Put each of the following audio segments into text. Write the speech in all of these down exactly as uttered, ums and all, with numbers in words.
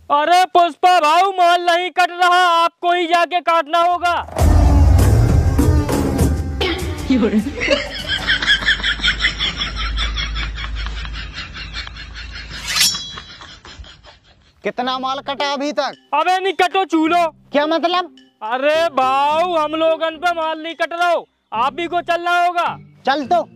अरे पुष्पा भाऊ, माल नहीं कट रहा, आपको ही जाके काटना होगा। कितना माल कटा अभी तक? अबे नहीं कटो चूलो। क्या मतलब? अरे भाऊ, हम लोगन पे माल नहीं कट रहा हो, आप ही को चलना होगा। चल तो।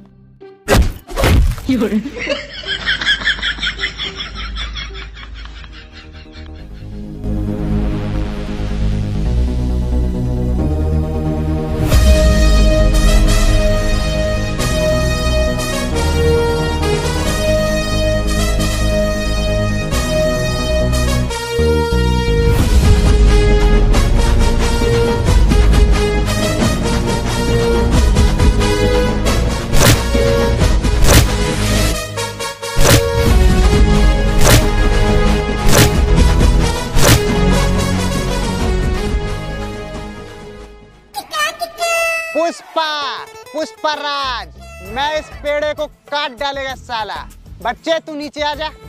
पुष्पा, पुष्पराज, मैं इस पेड़े को काट डालेगा साला। बच्चे तू नीचे आ जा।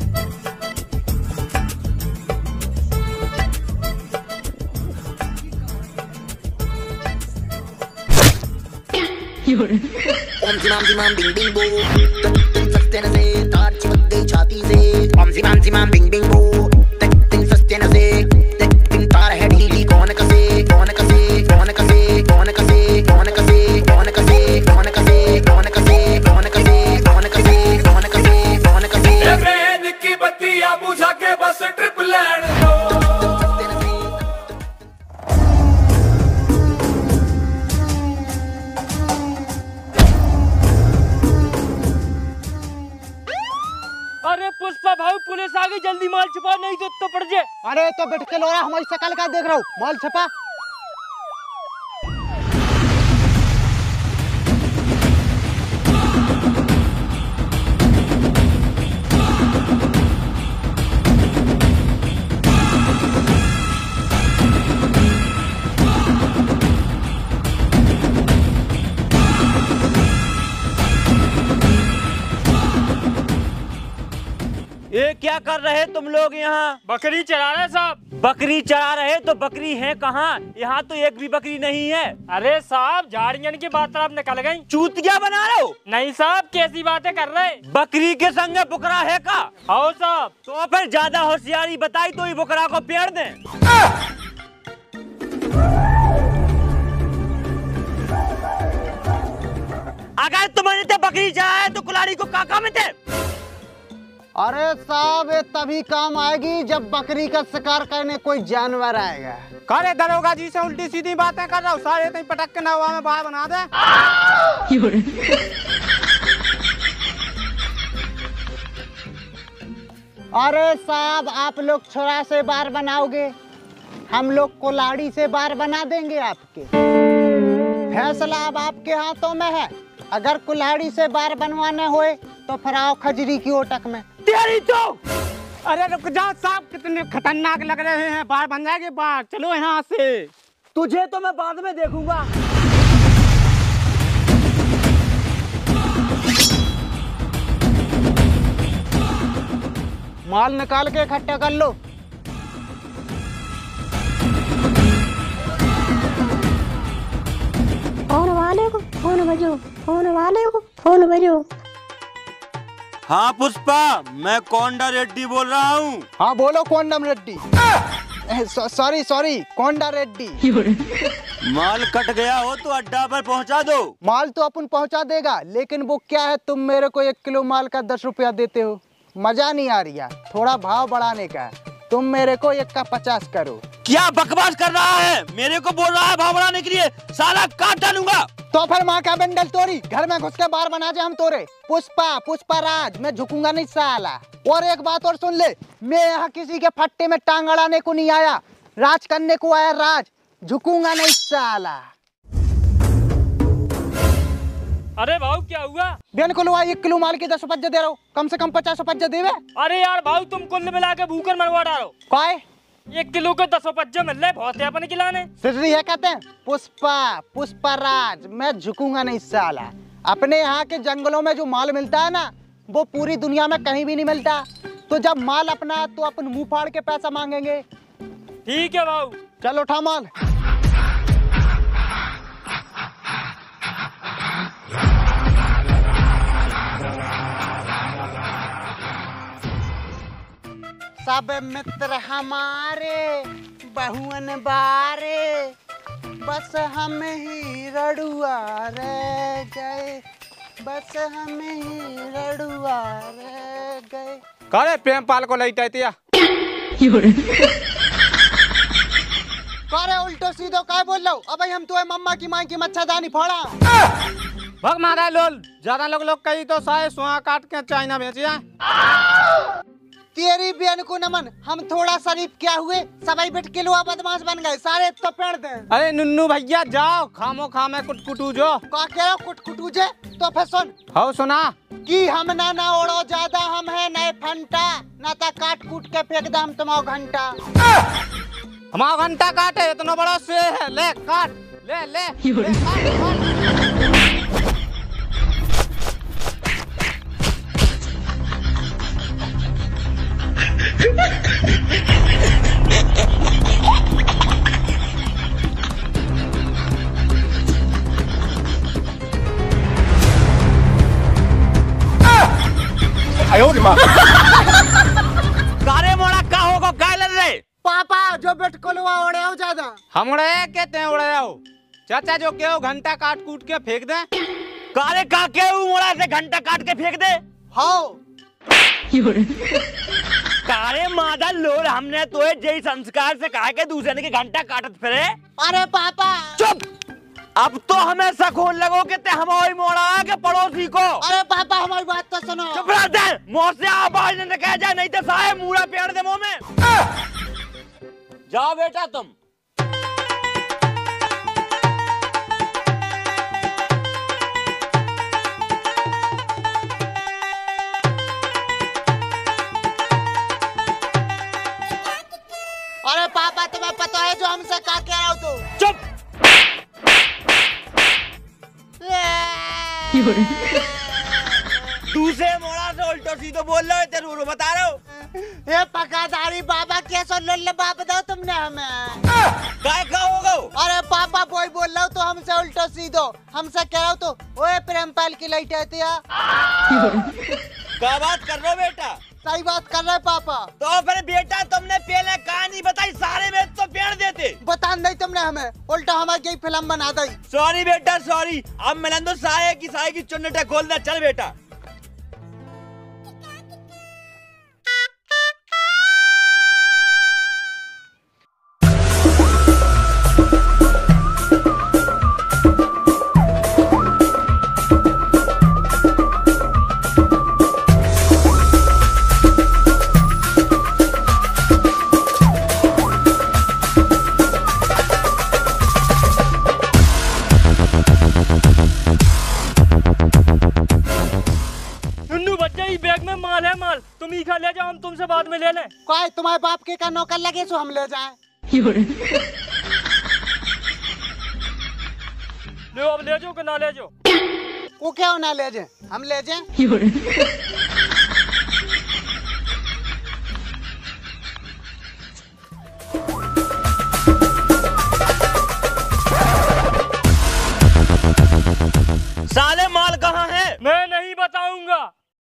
ओम जिमाम जिमाम बिंग बिंग बो, तिन सस्ते न से तार चिपक गई छाती से। ओम जिमाम जिमाम बिंग बिंग बो, तिन सस्ते न से तिन तार है ढीली। कौन कसे कौन कसे कौन कसे कौन कसे कौन कसे कौन कसे कौन कसे कौन कसे कौन कसे कौन कसे कौन कसे कौन कसे ट्रेन की बत्तियां बुझा के बस ट्रिप लैंड दो। अरे पुष्पा भाऊ, पुलिस आ गई, जल्दी माल छुपा, नहीं तो तो पड़ जाए। अरे तो बैठ के लोरा, हमारी शकल का देख रहा हूँ, माल छपा। ये क्या कर रहे तुम लोग यहाँ? बकरी चरा रहे साहब। बकरी चरा रहे तो बकरी है कहाँ? यहाँ तो एक भी बकरी नहीं है। अरे साहब, झाड़ियन की बात आप निकल गई। चूतिया बना रहे हो? नहीं साहब, कैसी बातें कर रहे? बकरी के संग बुकरा है का? आओ साहब। तो फिर ज्यादा होशियारी बताई तो ही बुकरा को पेड़ दे। अगर तुमने ते बकरी चराया तो कुलाड़ी को काका में थे। अरे साहब, ये तभी काम आएगी जब बकरी का शिकार करने कोई जानवर आएगा। करे दरोगा जी से उल्टी सीधी बातें कर रहा हूँ, सारे तई पटक के नवा में बाहर बना दे। अरे साहब, आप लोग छोरा से बार बनाओगे, हम लोग कुल्हाड़ी से बार बना देंगे आपके। फैसला अब आपके हाथों में है। अगर कुल्हाड़ी से बार बनवाने होए तो फिर आओ खजरी की ओटक में। तेरी तो। अरे रुक जाओ साहब, कितने खतरनाक लग रहे हैं, बाहर बन जाएगी बाहर, चलो यहाँ से। तुझे तो मैं बाद में देखूंगा। माल निकाल के इकट्ठा कर लो। फोन वाले को फोन बजो, फोन वाले को फोन बजो। हाँ पुष्पा, मैं कोंडा रेड्डी बोल रहा हूँ। हाँ बोलो कोंडम रेड्डी। Sorry sorry Konda Reddy. माल कट गया हो तो अड्डा पर पहुँचा दो। माल तो अपन पहुँचा देगा, लेकिन वो क्या है, तुम मेरे को एक किलो माल का दस रुपया देते हो। मजा नहीं आ रही है, थोड़ा भाव बढ़ाने का है। तुम मेरे को एक का पचास करो। क्या बकवास कर रहा है? मेरे को बोल रहा है भाव बढ़ाने के लिए, साला काट डालूंगा। तो फिर माँ का बंडल तोड़ी, घर में घुस के बार बना जाए हम तोरे। पुष्पा, पुष्पराज, मैं झुकूंगा नहीं साला। और एक बात और सुन ले, मैं यहाँ किसी के फट्टे में टांग अड़ाने को नहीं आया, राज करने को आया, राज। झुकूंगा नहीं साला। अरे भाऊ, क्या हुआ? बेन को लो, एक किलो माल के दस रुपये दे रहा हूँ, कम से कम पचास रुपये देवे। अरे यार भाऊ, तुम कुल मिला के भूखर मरवा डालो। काय? एक किलो के दस रुपये मिल रहे, बहुत है अपन खिलाने। सिर्री है कहते हैं। पुष्पा, पुष्पराज, मैं झुकूंगा नहीं साला। अपने यहाँ के जंगलों में जो माल मिलता है ना, वो पूरी दुनिया में कहीं भी नहीं मिलता। तो जब माल अपना है तो अपन मुंह फाड़ के पैसा मांगेंगे। ठीक है भाऊ। चल उठा माल। सब मित्र हमारे बहुअन बारे, बस हम ही रड़ुआ रह गए, बस हम ही रड़ुआ रह गए। करे प्रेमपाल को लईटा दिया। करे उल्टो सीधो काय बोल लो। अब हम तो मम्मा की माँ की मच्छरदानी फोड़ा। भग मारा लोल ज्यादा लोग लोग कही तो सारे सुहा काट के चाइना बेचिया। तेरी बहन को नमन, हम थोड़ा शरीफ क्या हुए, सबाई बिट किलो बदमाश बन गए सारे तो पेड़ दे। अरे नुन्नू भैया जाओ खामो खामे कुटकुटू जो का कह रहे हो कुटकुटू जे? तो फिर सुन हो सुना कि हम ना ना ओढ़ो ज्यादा हम है नए फंटा, ना ता काट कूट के फेंक दे हम तुम्हारा घंटा। हमारा घंटा काटे इतना बड़ा से है, ले काट ले ले, ले काट, काट। कारे मोड़ा का होगा काय लड़ रहे पापा जो बेट कोलवा ओढ़े हो ज्यादा। हम उड़े कहते हैं उड़े हो चाचा जो के हो घंटा काट कूट के फेंक दे। कारे का के मोड़ा से घंटा काट के फेंक दे। हाँ कारे मादा लोर हमने तो जय संस्कार से कहा के दूसरे के घंटा काटत फिरे। अरे पापा चुप, अब तो हमें सकोन लगो के ते हमारी मोड़ा है के पड़ोसी को। अरे पापा हमारी बात तो सुनो। चुप रह दे, मुंह से आवाज न कह जाए नहीं तो साहे मूड़ा पेड़ दे मुंह में। जाओ बेटा तुम। अरे पापा तुम्हें पता है जो हमसे क्या कह रहा हो तू? चुप। दूसरे मोड़ा से उल्टो सीधो बोल रहे हो, तेरे रो बता रहे हो। ये पकादारी बाबा कैसे लोल्ले बाप दो तुमने हमें। काय का होगा? अरे पापा कोई बोल रहा हो तो हमसे उल्टो सीधो, हमसे कह रहा हो तो ओए प्रेमपाल की लाइट आती है। क्या बात कर रहे हो बेटा? सही बात कर रहे पापा। तो फिर बेटा तुमने पहले कहानी बताई, सारे में तो पेड़ देते। बता नहीं तुमने हमें, उल्टा हमारी यही फिल्म बना दी। सॉरी बेटा सॉरी। अब मिलन दो साये की साये की चुन्नटा खोल दे। चल बेटा। तुम ही खा ले जाओ, हम तुमसे बाद में ले लें। कोई तुम्हारे बाप के का नौकर लगे सो हम ले जाएं। ले अब ले जाओ कि ना ले जाओ? वो क्या ना ले जाए, हम ले जाएं। साले माल कहाँ है? मैं नहीं बताऊंगा।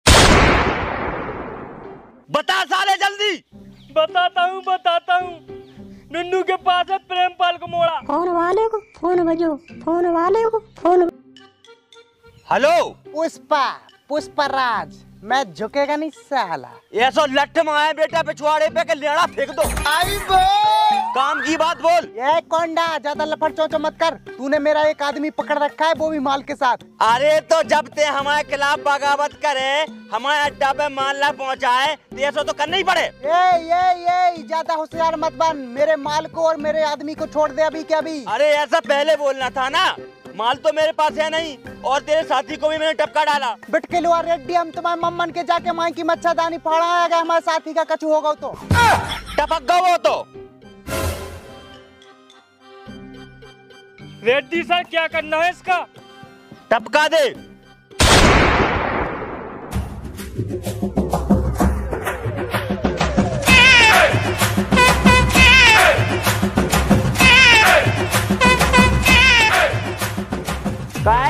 बता साले जल्दी। बताता हूँ बताता हूँ। नन्नू के पास है प्रेमपाल को मोड़ा। फोन वाले को फोन बजो, फोन वाले को फोन। हेलो पुष्पा, पुष्पराज, मैं झुकेगा नहीं साला। ऐसा लठ माए बेटा पिछवाड़े पे के लेड़ा फेंक दो। आई बो काम की बात बोल। ये कोंडा ज्यादा लफड़ चौचो मत कर। तूने मेरा एक आदमी पकड़ रखा है वो भी माल के साथ। अरे तो जब ते हमारे खिलाफ बगावत करे, हमारे अड्डा पे माल ना पहुँचाए तो ऐसा तो करना ही पड़े। ये ये ये ज्यादा होशियार मत बन। मेरे माल को और मेरे आदमी को छोड़ दे अभी के अभी। अरे ऐसा पहले बोलना था ना। माल तो मेरे पास है नहीं और तेरे साथी को भी मैंने टपका डाला। बिटकिलुआ रेड्डी, हम तुम्हारे मम्मन के जाके माई की मच्छरदानी फाड़ा है। अगर हमारे साथी का कछु होगा तो टपक गो वो तो। रेड्डी सर क्या करना है इसका? टपका दे।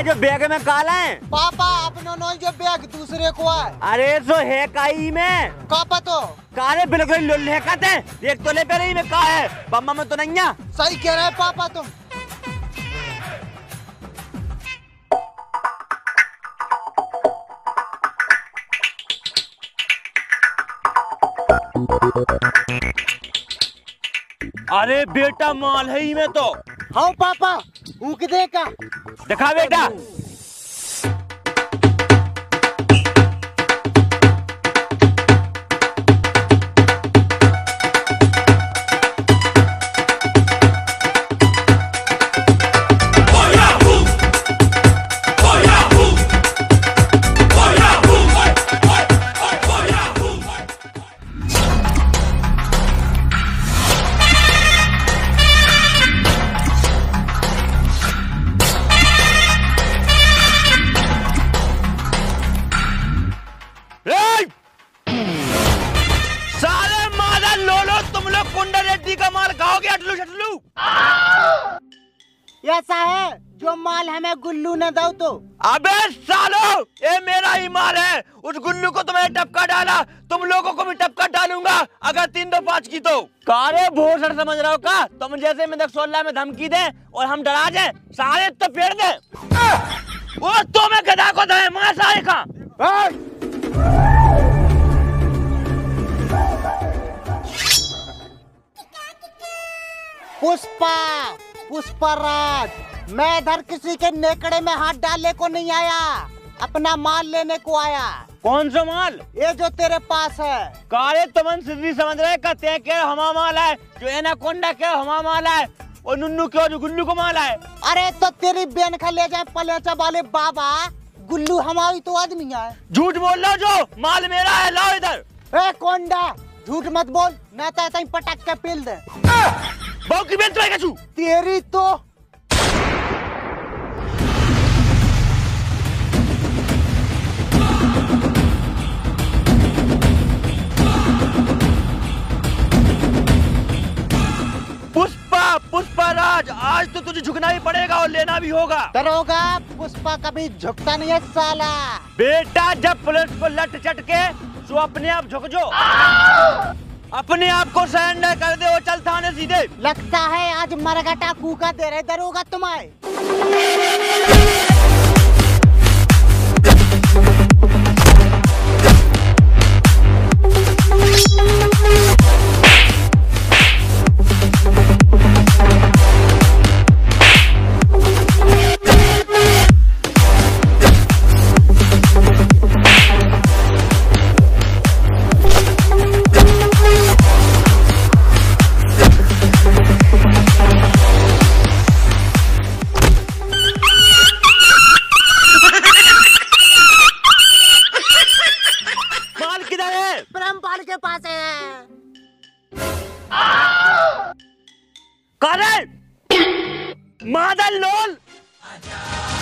जो बैग में काला है पापा अपनो नो जो बैग दूसरे को है। अरे सो है काई में का पतो काले बिल्कुल लुल्ले कहते हैं एक तोले पे रही में का है बम्मा में तो नहीं है। सही कह रहे पापा तुम। अरे बेटा माल है ही में तो। हाँ पापा ऊक दे का दिखा बेटा। ऐसा है जो माल हमें गुल्लू ने दो तो। अबे सालो ये मेरा ही माल है। उस गुल्लू को तुम्हें टपका डाला तुम लोगों को भी टपका डालूंगा अगर तीन दो पाँच की तो। कारे भोसड़ समझ रहे हो का तुम जैसे में सोलह में धमकी दे और हम डरा जाए सारे तो पेड़ दे। वो तो मैं गधा को दे मां सारे का। पुष्पा पुष्पराज मैं इधर किसी के नेकड़े में हाथ डालने को नहीं आया, अपना माल लेने को आया। कौन सा माल? ये जो तेरे पास है। काले तुम सीधी समझ रहे कहते के हमा माल है जो एनाकोंडा के हमा माल है और नुन्नू के जो गुल्लू को माल है। अरे तो तेरी बेन खा ले जाए पलेचा वाले बाबा, गुल्लू हमारी तो आदमी है। झूठ बोल रहा जो माल मेरा है, लाओ इधर। ए कोंडा झूठ मत बोल ना तो ऐसा ही पटक के पील दे। बाऊ की बेन तो तेरी तो पुष्पा पुष्पा राज आज तो तुझे झुकना ही पड़ेगा और लेना भी होगा। डरोगा पुष्पा कभी झुकता नहीं है साला। बेटा जब पुलिस को लट चट के तो अपने आप झुक जो, अपने आप को सरेंडर कर दे और चल थाने सीधे। लगता है आज मरगटा कूका दे रहे दरोगा तुम्हें। के पास है। करे मादल लोल